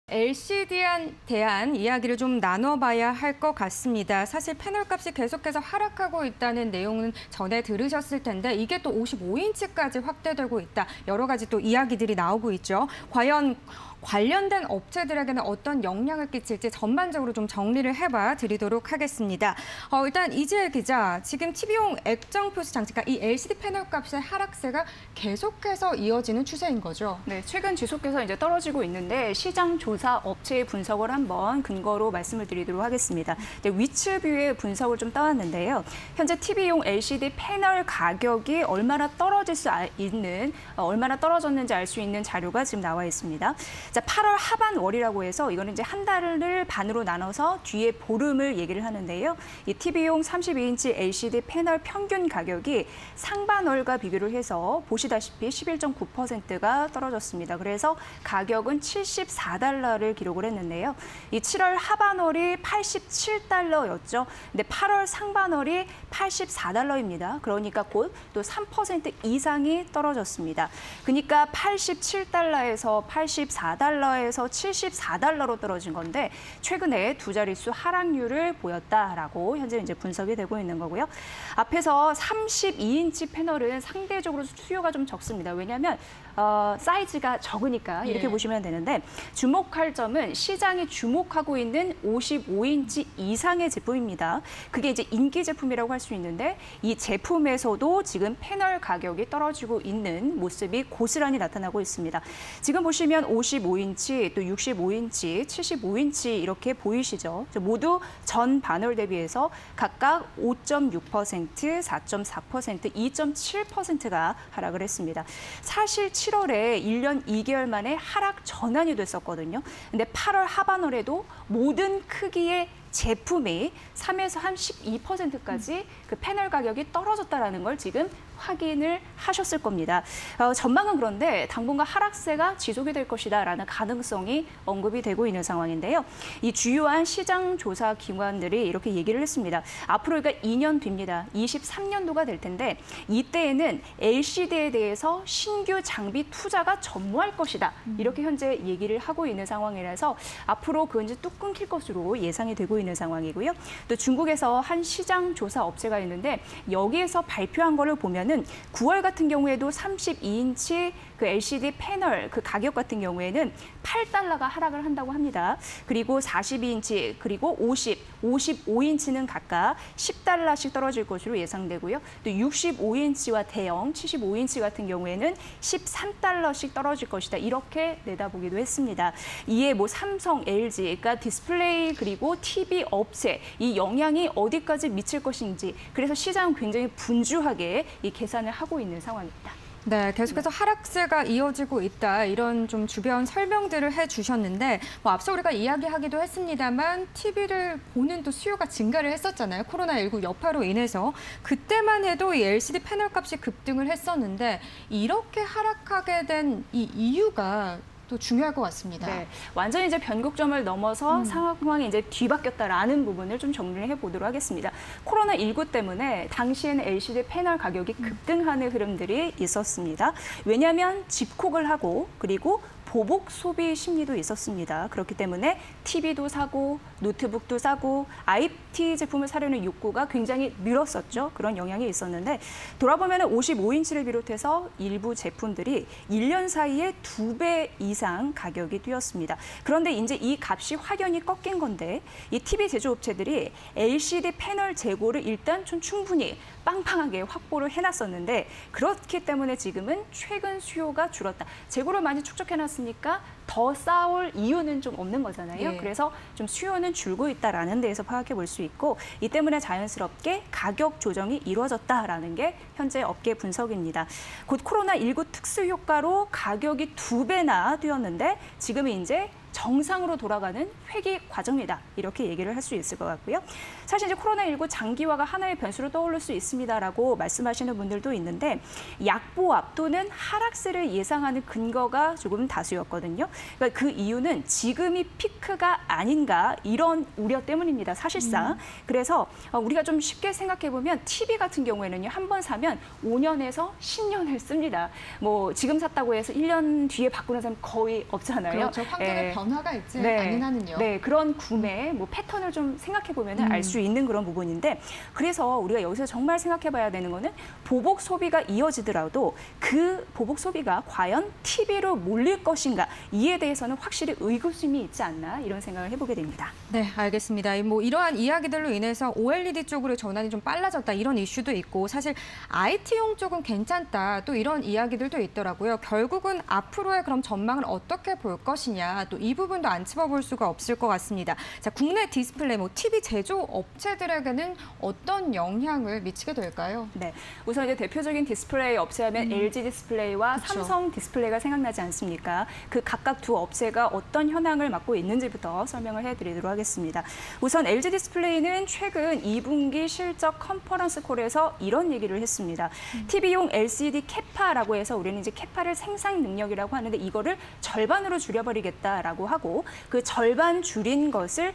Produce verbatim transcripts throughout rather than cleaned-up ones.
엘시디에 대한 이야기를 좀 나눠봐야 할 것 같습니다. 사실 패널값이 계속해서 하락하고 있다는 내용은 전에 들으셨을 텐데 이게 또 오십오 인치까지 확대되고 있다. 여러 가지 또 이야기들이 나오고 있죠. 과연 관련된 업체들에게는 어떤 영향을 끼칠지 전반적으로 좀 정리를 해봐 드리도록 하겠습니다. 어, 일단 이지혜 기자, 지금 티비용 액정 표시 장치가 이 엘시디 패널 값의 하락세가 계속해서 이어지는 추세인 거죠? 네, 최근 지속해서 이제 떨어지고 있는데 시장 조사 업체의 분석을 한번 근거로 말씀을 드리도록 하겠습니다. 이제 위치뷰의 분석을 좀 따왔는데요. 현재 티비용 엘시디 패널 가격이 얼마나 떨어질 수 있는, 얼마나 떨어졌는지 알 수 있는 자료가 지금 나와 있습니다. 자, 팔월 하반월이라고 해서 이거는 이제 한 달을 반으로 나눠서 뒤에 보름을 얘기를 하는데요. 이 티비용 삼십이 인치 엘시디 패널 평균 가격이 상반월과 비교를 해서 보시다시피 십일 점 구 퍼센트가 떨어졌습니다. 그래서 가격은 칠십사 달러를 기록을 했는데요. 이 칠월 하반월이 팔십칠 달러였죠. 근데 팔월 상반월이 팔십사 달러입니다. 그러니까 곧 또 삼 퍼센트 이상이 떨어졌습니다. 그러니까 팔십칠 달러에서 팔십사 달러에서 칠십사 달러로 떨어진 건데 최근에 두 자릿수 하락률을 보였다라고 현재 이제 분석이 되고 있는 거고요. 앞에서 삼십이 인치 패널은 상대적으로 수요가 좀 적습니다. 왜냐하면 어, 사이즈가 적으니까 이렇게 예. 보시면 되는데 주목할 점은 시장이 주목하고 있는 오십오 인치 이상의 제품입니다. 그게 이제 인기 제품이라고 할 수 있는데 이 제품에서도 지금 패널 가격이 떨어지고 있는 모습이 고스란히 나타나고 있습니다. 지금 보시면 오십오 인치, 또 육십오 인치, 칠십오 인치 이렇게 보이시죠? 모두 전 반월 대비해서 각각 오 점 육 퍼센트, 사 점 사 퍼센트, 이 점 칠 퍼센트가 하락을 했습니다. 사실 칠월에 일 년 이 개월 만에 하락 전환이 됐었거든요. 근데 팔월 하반월에도 모든 크기의 제품이 삼에서 한 십이 퍼센트까지 그 패널 가격이 떨어졌다는 걸 지금 확인을 하셨을 겁니다. 어, 전망은 그런데 당분간 하락세가 지속이 될 것이다라는 가능성이 언급이 되고 있는 상황인데요. 이 주요한 시장 조사 기관들이 이렇게 얘기를 했습니다. 앞으로가 이 년 뒤입니다. 이십삼 년도가 될 텐데 이때에는 엘시디에 대해서 신규 장비 투자가 전무할 것이다. 이렇게 현재 얘기를 하고 있는 상황이라서 앞으로 그건 이제 뚝 끊길 것으로 예상이 되고 있는 상황이고요. 또 중국에서 한 시장 조사 업체가 있는데 여기에서 발표한 거를 보면 는 구월 같은 경우에도 삼십이 인치 그 엘시디 패널 그 가격 같은 경우에는 팔 달러가 하락을 한다고 합니다. 그리고 사십이 인치 그리고 오십, 오십오 인치는 각각 십 달러씩 떨어질 것으로 예상되고요. 또 육십오 인치와 대형 칠십오 인치 같은 경우에는 십삼 달러씩 떨어질 것이다. 이렇게 내다보기도 했습니다. 이에 뭐 삼성, 엘지, 그러니까 디스플레이 그리고 티비 업체 이 영향이 어디까지 미칠 것인지 그래서 시장은 굉장히 분주하게 이 계산을 하고 있는 상황입니다. 네, 계속해서 하락세가 이어지고 있다. 이런 좀 주변 설명들을 해주셨는데 뭐 앞서 우리가 이야기하기도 했습니다만 티비를 보는 또 수요가 증가를 했었잖아요. 코로나 일구 여파로 인해서. 그때만 해도 이 엘시디 패널 값이 급등을 했었는데 이렇게 하락하게 된 이 이유가 또 중요할 것 같습니다. 네, 완전히 이제 변곡점을 넘어서 음. 상황이 이제 뒤바뀌었다라는 부분을 좀 정리를 해보도록 하겠습니다. 코로나 일구 때문에 당시에는 엘시디 패널 가격이 급등하는 흐름들이 있었습니다. 왜냐하면 집콕을 하고 그리고 보복 소비 심리도 있었습니다. 그렇기 때문에 티비도 사고 노트북도 사고 아이티 제품을 사려는 욕구가 굉장히 늘었었죠. 그런 영향이 있었는데 돌아보면 오십오 인치를 비롯해서 일부 제품들이 일 년 사이에 두 배 이상 가격이 뛰었습니다. 그런데 이제 이 값이 확연히 꺾인 건데 이 티비 제조업체들이 엘시디 패널 재고를 일단 좀 충분히 빵빵하게 확보를 해놨었는데 그렇기 때문에 지금은 최근 수요가 줄었다. 재고를 많이 축적해놨으니까 더 쌓아올 이유는 좀 없는 거잖아요. 네. 그래서 좀 수요는 줄고 있다라는 데에서 파악해 볼 수 있고 이 때문에 자연스럽게 가격 조정이 이루어졌다라는 게 현재 업계 분석입니다. 곧 코로나 일구 특수 효과로 가격이 두 배나 뛰었는데 지금은 이제 정상으로 돌아가는 회귀 과정이다. 이렇게 얘기를 할 수 있을 것 같고요. 사실 이제 코로나 일구 장기화가 하나의 변수로 떠오를 수 있습니다라고 말씀하시는 분들도 있는데 약보합 또는 하락세를 예상하는 근거가 조금 다수였거든요. 그러니까 그 이유는 지금이 피크가 아닌가 이런 우려 때문입니다. 사실상. 음. 그래서 우리가 좀 쉽게 생각해 보면 티비 같은 경우에는요. 한 번 사면 오 년에서 십 년을 씁니다. 뭐 지금 샀다고 해서 일 년 뒤에 바꾸는 사람 거의 없잖아요. 그렇죠. 환경의 예. 변 변화가 있지 네. 않은 한은요. 네, 그런 구매 뭐 패턴을 좀 생각해 보면 음. 알 수 있는 그런 부분인데 그래서 우리가 여기서 정말 생각해 봐야 되는 거는 보복 소비가 이어지더라도 그 보복 소비가 과연 티비로 몰릴 것인가 이에 대해서는 확실히 의구심이 있지 않나 이런 생각을 해보게 됩니다. 네, 알겠습니다. 뭐 이러한 이야기들로 인해서 오엘이디 쪽으로 전환이 좀 빨라졌다 이런 이슈도 있고 사실 아이티용 쪽은 괜찮다 또 이런 이야기들도 있더라고요. 결국은 앞으로의 그럼 전망을 어떻게 볼 것이냐 또 이 부분도 안 짚어볼 수가 없을 것 같습니다. 자, 국내 디스플레이 뭐 티비 제조 업체들에게는 어떤 영향을 미치게 될까요? 네, 우선 이제 대표적인 디스플레이 업체하면 음. 엘지 디스플레이와 그쵸. 삼성 디스플레이가 생각나지 않습니까? 그 각각 두 업체가 어떤 현황을 맡고 있는지부터 설명을 해드리도록 하겠습니다. 우선 엘지 디스플레이는 최근 이 분기 실적 컨퍼런스 콜에서 이런 얘기를 했습니다. 음. 티비용 엘시디 캐파라고 해서 우리는 이제 캐파를 생산 능력이라고 하는데 이거를 절반으로 줄여버리겠다라고 하고 그 절반 줄인 것을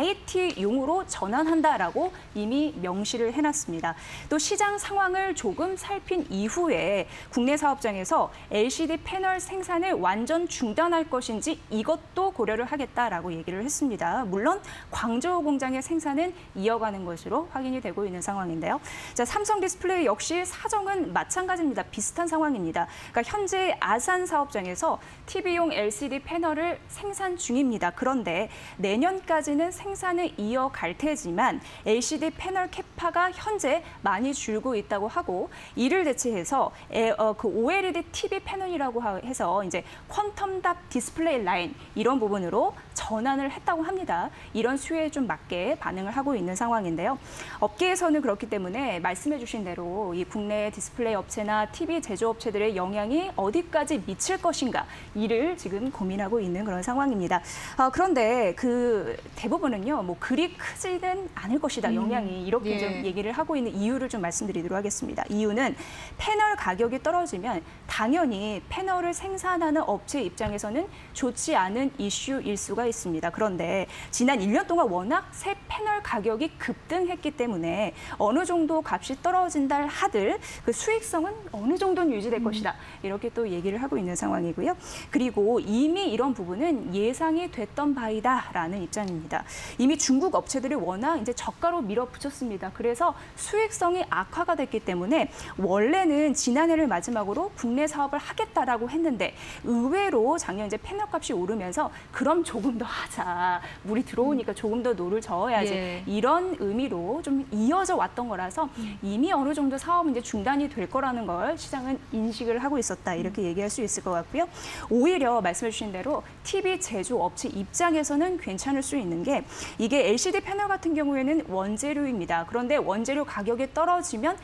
아이티용으로 전환한다라고 이미 명시를 해놨습니다. 또 시장 상황을 조금 살핀 이후에 국내 사업장에서 엘시디 패널 생산을 완전 중단할 것인지 이것도 고려를 하겠다라고 얘기를 했습니다. 물론 광저우 공장의 생산은 이어가는 것으로 확인이 되고 있는 상황인데요. 자, 삼성 디스플레이 역시 사정은 마찬가지입니다. 비슷한 상황입니다. 그러니까 현재 아산 사업장에서 티비용 엘시디 패널을 생산 중입니다. 그런데 내년까지는 생산을 이어갈 테지만 엘시디 패널 캐파가 현재 많이 줄고 있다고 하고 이를 대체해서 에, 어, 그 오엘이디 티비 패널이라고 해서 이제 퀀텀 답 디스플레이 라인 이런 부분으로 전환을 했다고 합니다. 이런 수요에 좀 맞게 반응을 하고 있는 상황인데요. 업계에서는 그렇기 때문에 말씀해 주신 대로 이 국내 디스플레이 업체나 티비 제조업체들의 영향이 어디까지 미칠 것인가 이를 지금 고민하고 있는 그런 상황입니다. 아, 그런데 그 대부분은요, 뭐 그리 크지는 않을 것이다 영향이 이렇게 예. 좀 얘기를 하고 있는 이유를 좀 말씀드리도록 하겠습니다. 이유는 패널 가격이 떨어지면 당연히 패널을 생산하는 업체 입장에서는 좋지 않은 이슈일 수가 있습니다. 그런데 지난 일 년 동안 워낙 새 패널 가격이 급등했기 때문에 어느 정도 값이 떨어진다 하들 그 수익성은 어느 정도는 유지될 음. 것이다. 이렇게 또 얘기를 하고 있는 상황이고요. 그리고 이미 이런 부분은 예상이 됐던 바이다라는 입장입니다. 이미 중국 업체들이 워낙 이제 저가로 밀어붙였습니다. 그래서 수익성이 악화가 됐기 때문에 원래는 지난해를 마지막으로 국내 사업을 하겠다라고 했는데 의외로 작년 이제 패널 값이 오르면서 그럼 조금 더 하자. 물이 들어오니까 조금 더 노를 저어야지. 예. 이런 의미로 좀 이어져 왔던 거라서 이미 어느 정도 사업은 이제 중단이 될 거라는 걸 시장은 인식을 하고 있었다. 이렇게 얘기할 수 있을 것 같고요. 오히려 말씀해 주신 대로 티비 제조 업체 입장에서는 괜찮을 수 있는 게 이게 엘시디 패널 같은 경우에는 원재료입니다. 그런데 원재료 가격이 떨어지면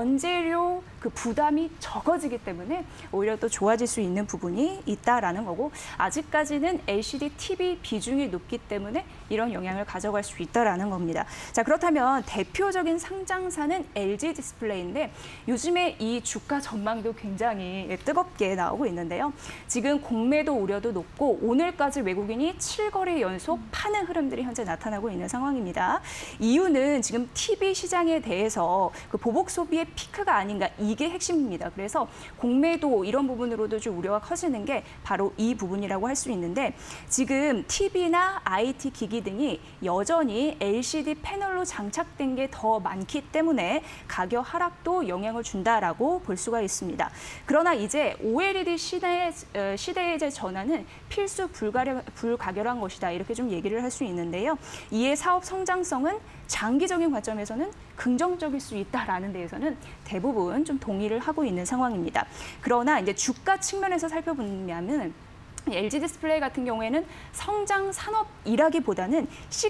원재료 그 부담이 적어지기 때문에 오히려 또 좋아질 수 있는 부분이 있다라는 거고 아직까지는 엘시디 티비 비중이 높기 때문에 이런 영향을 가져갈 수 있다라는 겁니다. 자, 그렇다면 대표적인 상장사는 엘지 디스플레이인데 요즘에 이 주가 전망도 굉장히 뜨겁게 나오고 있는데요. 지금 공매도 우려도 높고 오늘까지 외국인이 칠 거래 연속 파는 흐름들이 현재 나타나고 있는 상황입니다. 이유는 지금 티비 시장에 대해서 그 보복 소비의 피크가 아닌가 이게 핵심입니다. 그래서 공매도 이런 부분으로도 좀 우려가 커지는 게 바로 이 부분이라고 할 수 있는데 지금 티비나 아이티 기기 등이 여전히 엘시디 패널로 장착된 게 더 많기 때문에 가격 하락도 영향을 준다라고 볼 수가 있습니다. 그러나 이제 오엘이디 시대의, 시대의 이제 전환은 필수 불가결, 불가결한 것이다. 이렇게 좀 얘기를 할 수 있는데요. 이에 사업 성장성은 장기적인 관점에서는 긍정적일 수 있다라는 데에서는 대부분 좀 동의를 하고 있는 상황입니다. 그러나 이제 주가 측면에서 살펴보면 엘지 디스플레이 같은 경우에는 성장 산업이라기보다는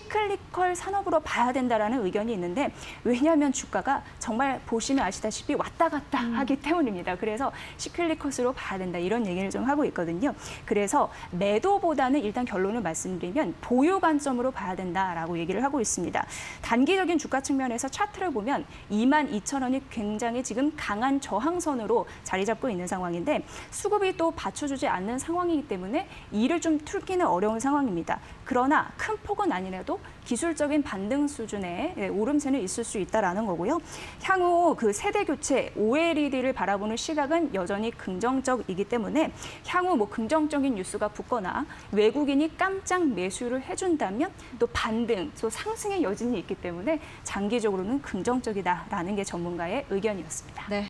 시클리컬 산업으로 봐야 된다라는 의견이 있는데 왜냐하면 주가가 정말 보시면 아시다시피 왔다 갔다 음. 하기 때문입니다. 그래서 시클리컬으로 봐야 된다 이런 얘기를 좀 하고 있거든요. 그래서 매도보다는 일단 결론을 말씀드리면 보유 관점으로 봐야 된다라고 얘기를 하고 있습니다. 단기적인 주가 측면에서 차트를 보면 이만 이천 원이 굉장히 지금 강한 저항선으로 자리 잡고 있는 상황인데 수급이 또 받쳐주지 않는 상황이기 때문에 때문에 이를 좀 뚫기는 어려운 상황입니다. 그러나 큰 폭은 아니라도 기술적인 반등 수준의 오름세는 있을 수 있다라는 거고요. 향후 그 세대 교체 오엘이디를 바라보는 시각은 여전히 긍정적이기 때문에 향후 뭐 긍정적인 뉴스가 붙거나 외국인이 깜짝 매수를 해준다면 또 반등, 또 상승의 여진이 있기 때문에 장기적으로는 긍정적이다라는 게 전문가의 의견이었습니다. 네.